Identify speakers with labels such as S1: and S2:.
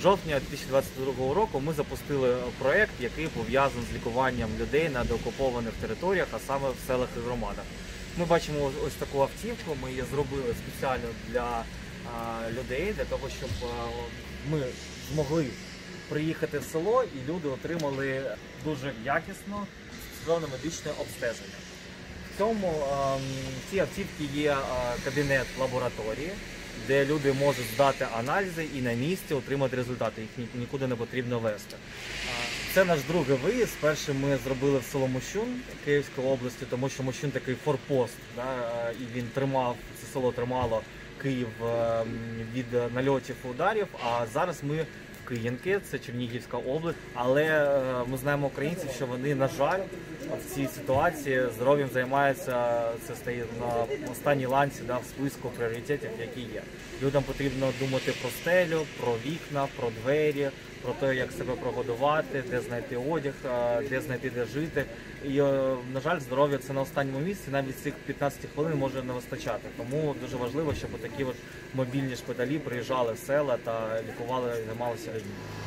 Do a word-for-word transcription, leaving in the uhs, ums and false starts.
S1: жовтня дві тисячі двадцять другого року ми запустили проєкт, який пов'язаний з лікуванням людей на деокупованих територіях, а саме в селах і громадах. Ми бачимо ось таку автівку, ми її зробили спеціально для а, людей, для того, щоб а, ми змогли приїхати в село і люди отримали дуже якісно спеціалізоване медичне обстеження. В цьому а, в цій автівці є а, кабінет лабораторії, де люди можуть здати аналізи і на місці отримати результати, їх нікуди не потрібно везти. Це наш другий виїзд. Перший ми зробили в село Мощун Київської області, тому що Мощун такий форпост, да, і він тримав, це село тримало Київ від нальотів і ударів, а зараз ми в Київці, це Чернігівська область, але ми знаємо українців, що вони, на жаль, в цій ситуації здоров'ям займаються, це стає на останній ланці, да, в списку пріоритетів, які є. Людям потрібно думати про стелю, про вікна, про двері, про те, як себе прогодувати, де знайти одяг, де знайти, де жити. І, на жаль, здоров'я це на останньому місці, навіть цих п'ятнадцять хвилин може не вистачати. Тому дуже важливо, щоб такі от мобільні шпиталі приїжджали в села та лікували і займалися людьми.